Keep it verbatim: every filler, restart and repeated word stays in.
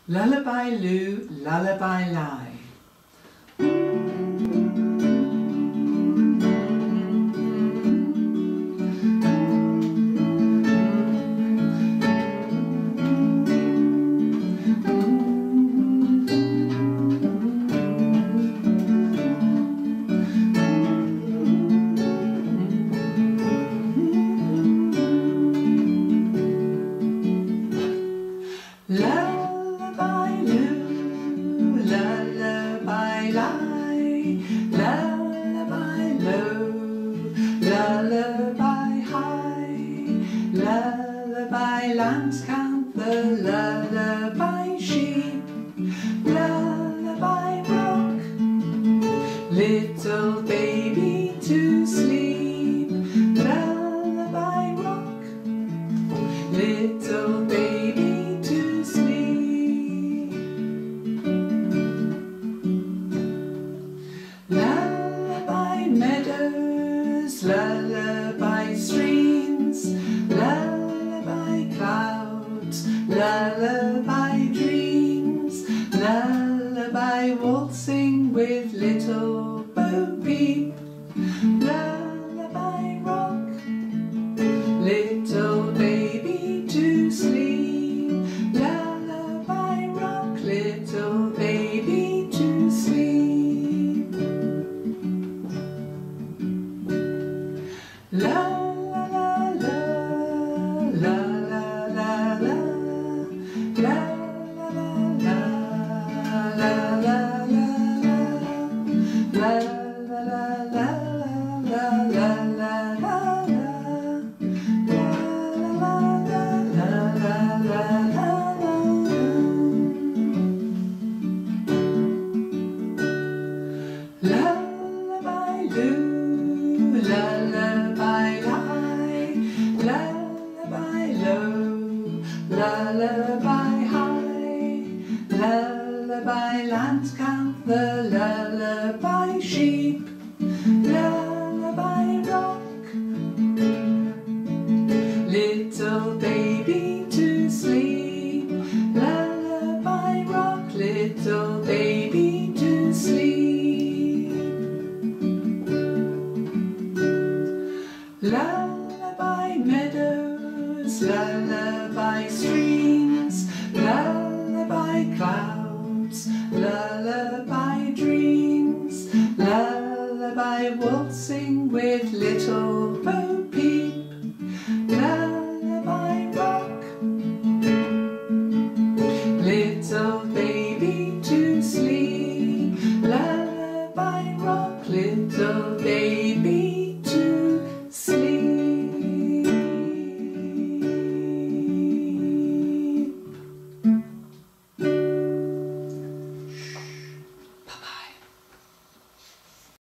Lullaby loo, lullaby lie. Lullaby loo, lullaby lie, lullaby low, lullaby high, lullaby lambs count the lullaby sheep, lullaby rock, little baby to sleep, lullaby rock, little baby to sleep. Lullaby meadows, lullaby streams, lullaby clouds, lullaby dreams, lullaby waltzing with Little Bo Peep, lullaby rock, little baby to sleep, lullaby rock, little baby to sleep. La la la la, la la la la, la la la la, la la la la, la la la la, la la la Lullaby loo, lullaby lie, lullaby low, lullaby high, lullaby lambs count the lullaby sheep, lullaby rock, little baby to sleep, lullaby rock, little baby to sleep. Lullaby meadows, lullaby streams, lullaby clouds, lullaby dreams, lullaby waltzing with Little